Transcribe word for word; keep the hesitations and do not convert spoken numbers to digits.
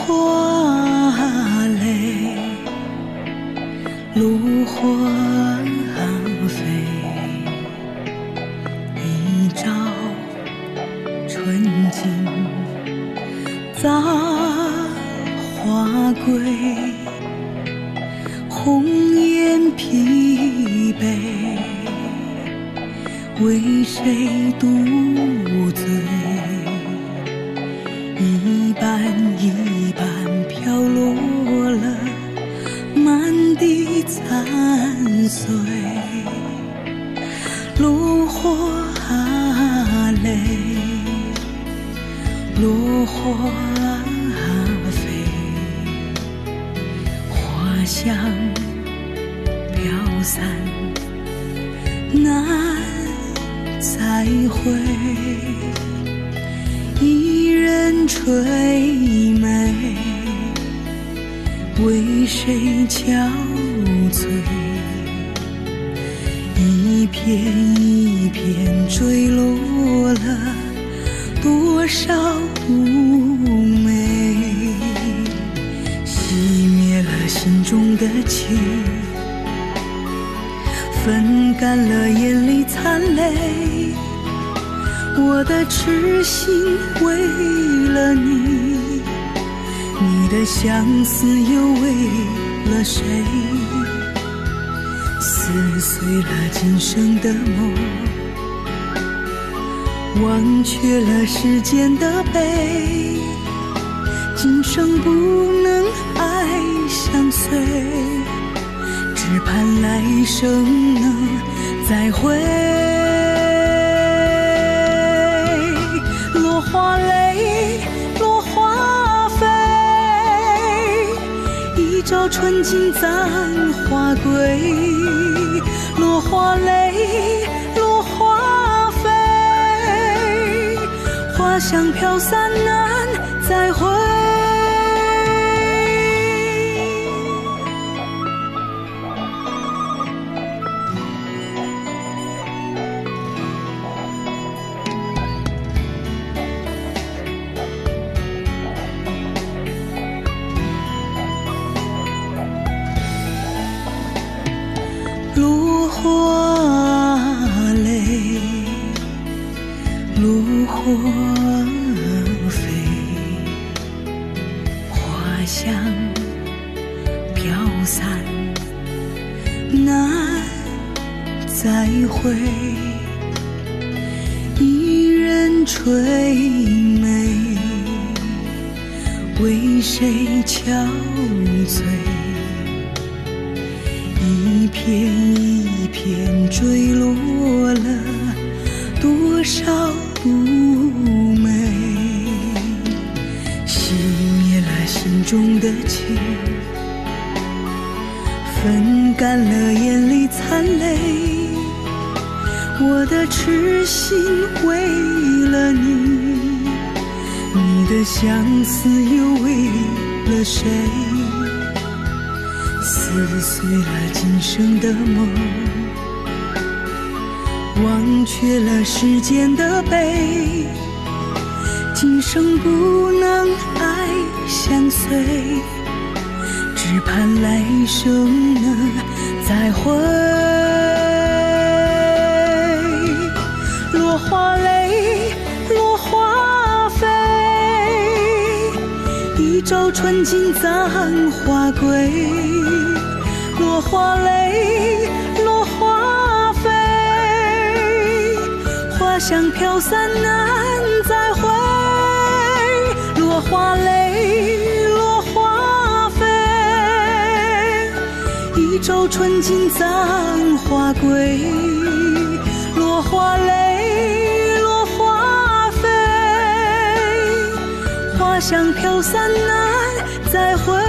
花泪，落花飞，一朝春尽杂花归，红颜疲惫，为谁独醉？一瓣一瓣飘落了满地残碎，落花泪，落花飞，花香飘散难再会，一人垂眉，为谁憔悴？一片一片坠落了多少妩媚，熄灭了心中的情，分干了眼里残泪。我的痴心为了你，你的相思又为了谁？撕碎了今生的梦，忘却了世间的悲，今生不能爱相随，只盼来生能再会。落花泪，落花飞，一朝春尽簪花归。落花泪，落花飞，花香飘散难再会。落花泪，落花飞，花香飘散难再会，一人垂眉，为谁憔悴？一片一片坠落了多少妩媚，熄灭了心中的情，分干了眼里残泪。我的痴心为了你，你的相思又为了谁？撕碎了今生的梦，忘却了世间的悲，今生不能爱相随，只盼来生能再会。落花泪，落花飞，一朝春尽簪花归。落花泪，落花飞，花香飘散难再会。落花泪，落花飞，一朝春尽簪花归。落花泪，落花飞，花香飘散难再会。